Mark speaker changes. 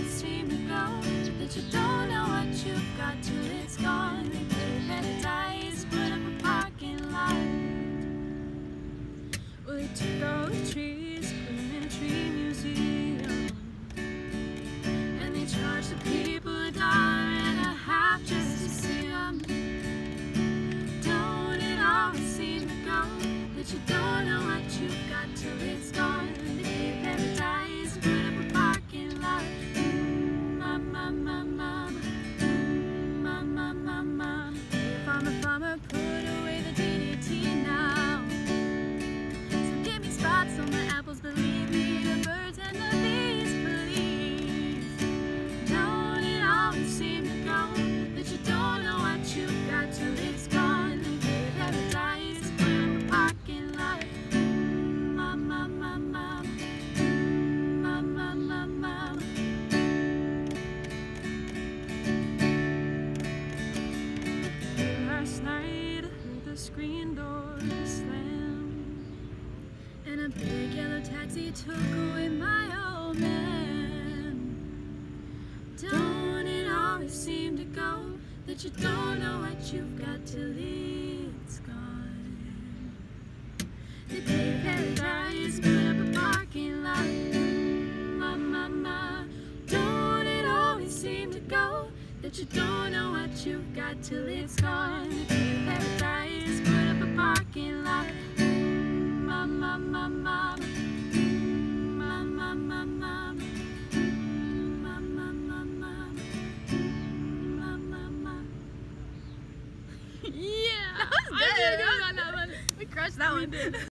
Speaker 1: seem to go, that you don't know what you've got till it's gone. They gave paradise, put up a parking lot. Well, they took all the trees, put them in a tree museum, and they charged the people $1.50 just to see them. Don't it always seem to go, that you don't know what you've got till it's gone. They gave paradise, put up a parking lot. Mama, mama, mama, mama. Farmer, farmer, put away the DDT now. So give me spots on the apples, believe me, the birds and the bees, please. Don't it always seem to go, that you don't know what you've got till it's gone. They gave paradise, put up a parking lot. Mama, mama, mama, mama. Last night I heard the screen door slam, and a big yellow taxi took away my old man. Don't it always seem to go, that you don't know what you've got till it's gone. They paid paradise, put up a parking lot. Mama, don't it always seem to go, that you don't know what you've got till it's gone. They paid paradise, put up a parking lot. Mama, mama, mama, mama, mama, mama, mama. Yeah!
Speaker 2: That was good. We crushed that one.